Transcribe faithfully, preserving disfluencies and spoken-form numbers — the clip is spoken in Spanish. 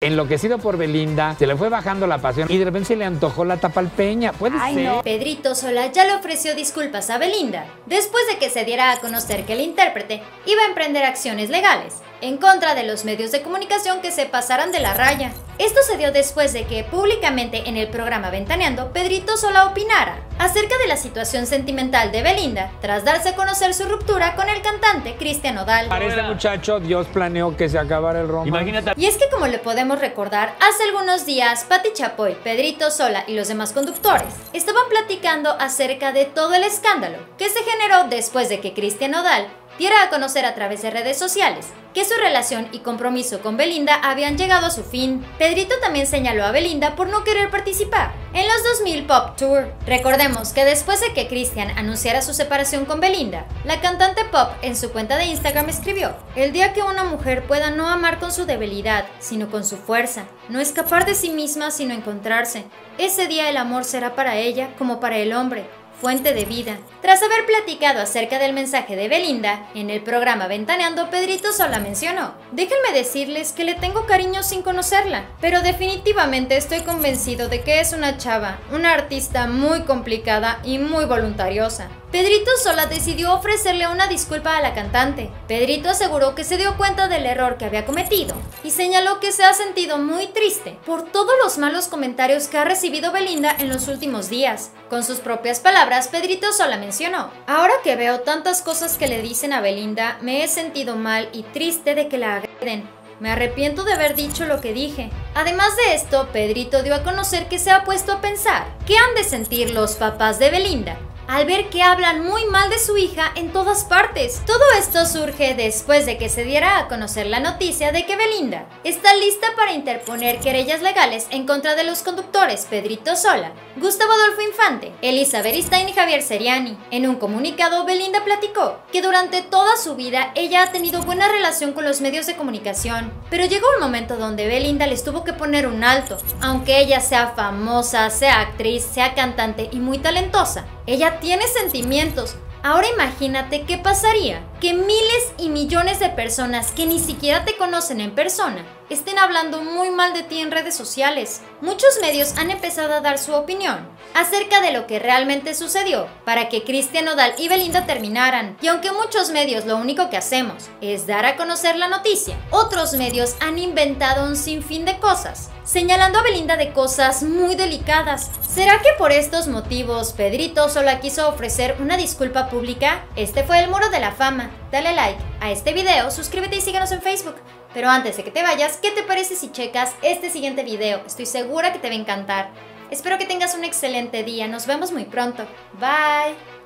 enloquecido por Belinda, se le fue bajando la pasión y de repente se le antojó la tapalpeña. ¿Puede Ay, ser? No. Pedrito Sola ya le ofreció disculpas a Belinda después de que se diera a conocer que el intérprete iba a emprender acciones legales en contra de los medios de comunicación que se pasaran de la raya. Esto se dio después de que públicamente en el programa Ventaneando, Pedrito Sola opinara acerca de la situación sentimental de Belinda tras darse a conocer su ruptura con el cantante Cristian Nodal. Para este muchacho, Dios planeó que se acabara el romance. Imagínate. Y es que, como le podemos recordar, hace algunos días Pati Chapoy, Pedrito Sola y los demás conductores estaban platicando acerca de todo el escándalo que se generó después de que Cristian Nodal diera a conocer a través de redes sociales que su relación y compromiso con Belinda habían llegado a su fin. Pedrito también señaló a Belinda por no querer participar en los dos mil Pop Tour. Recordemos que después de que Cristian anunciara su separación con Belinda, la cantante pop en su cuenta de Instagram escribió: "El día que una mujer pueda no amar con su debilidad, sino con su fuerza, no escapar de sí misma sino encontrarse, ese día el amor será para ella como para el hombre, fuente de vida". Tras haber platicado acerca del mensaje de Belinda en el programa Ventaneando, Pedrito Sola mencionó: "Déjenme decirles que le tengo cariño sin conocerla, pero definitivamente estoy convencido de que es una chava, una artista muy complicada y muy voluntariosa". Pedrito Sola decidió ofrecerle una disculpa a la cantante. Pedrito aseguró que se dio cuenta del error que había cometido y señaló que se ha sentido muy triste por todos los malos comentarios que ha recibido Belinda en los últimos días. Con sus propias palabras, Pedrito Sola mencionó: "Ahora que veo tantas cosas que le dicen a Belinda, me he sentido mal y triste de que la agreden. Me arrepiento de haber dicho lo que dije". Además de esto, Pedrito dio a conocer que se ha puesto a pensar qué han de sentir los papás de Belinda al ver que hablan muy mal de su hija en todas partes. Todo esto surge después de que se diera a conocer la noticia de que Belinda está lista para interponer querellas legales en contra de los conductores Pedrito Sola, Gustavo Adolfo Infante, Elisa Beristain y Javier Seriani. En un comunicado, Belinda platicó que durante toda su vida ella ha tenido buena relación con los medios de comunicación, pero llegó un momento donde Belinda les tuvo que poner un alto. Aunque ella sea famosa, sea actriz, sea cantante y muy talentosa, ella tiene sentimientos. Ahora imagínate qué pasaría que miles y millones de personas que ni siquiera te conocen en persona estén hablando muy mal de ti en redes sociales. Muchos medios han empezado a dar su opinión acerca de lo que realmente sucedió para que Cristian Nodal y Belinda terminaran. Y aunque muchos medios lo único que hacemos es dar a conocer la noticia, otros medios han inventado un sinfín de cosas, señalando a Belinda de cosas muy delicadas. ¿Será que por estos motivos Pedrito Sola quiso ofrecer una disculpa pública? Este fue el Muro de la Fama. Dale like a este video, suscríbete y síguenos en Facebook. Pero antes de que te vayas, ¿qué te parece si checas este siguiente video? Estoy segura que te va a encantar. Espero que tengas un excelente día. Nos vemos muy pronto. Bye.